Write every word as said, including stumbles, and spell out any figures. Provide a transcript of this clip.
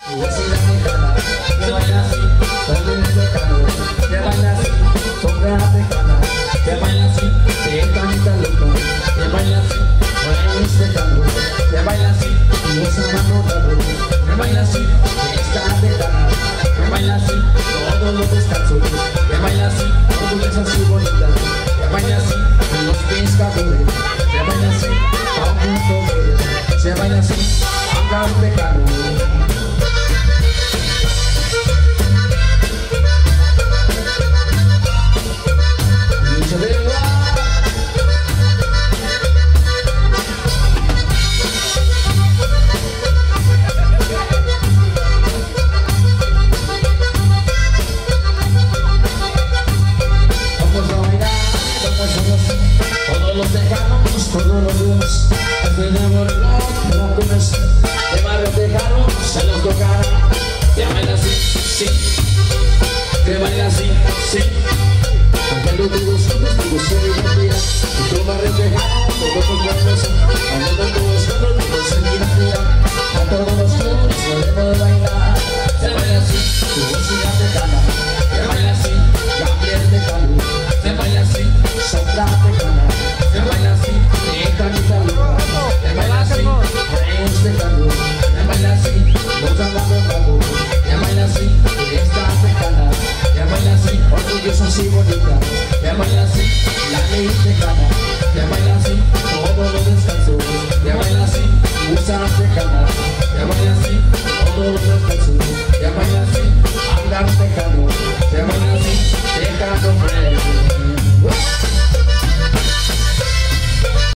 Diversidad tejana, que baila así, también es tejano, que baila así, sombra tejana, que baila así, que canta loco, que baila así, pues tejano, que baila así, y esa mano dado, que baila así, que está tejana, que baila así, todos los descansos, que baila así, con dulces así bonitas, que baila así, con los pescadores, que baila así, a un punto que se baila así, anda un tejano. Todos los tejanos, todos los días, desde de Morelos, de la Tunes, de barrio tejano, se los tocará. Que baila así, sí, que baila así, sí. Aunque los digo son testigos, se divertirá. Y tu barrio tejano, todos los pueblos, hablando todos juntos, todos se divertirán. A todos los jóvenes podemos bailar. Que baila así, tu música tejana. Que baila así, Gabriel tejano. Que baila así, Sombra tejana. Que baila así, Tejanita loca. Que baila así, Reyes tejano. Que baila así, los agarrados. Que baila así, esta tejana. Que baila así, orgullosa y bonita. Que baila así, la ley tejana.